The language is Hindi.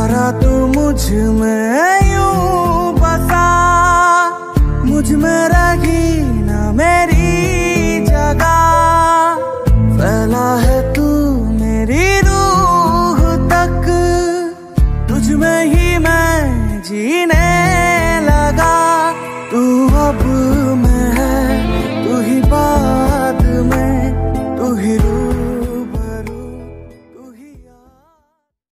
प्यारा तू मुझ में यूं बसा, मुझ में रही ना मेरी जगह। फैला है तू मेरी रूह तक, तुझ में ही मैं जीने